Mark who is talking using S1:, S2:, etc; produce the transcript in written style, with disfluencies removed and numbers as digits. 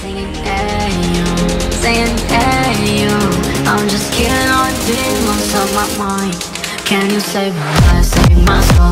S1: Singing, hey, you, saying, hey, you. I'm just killing all the demons of my mind. Can you save my life, save my soul?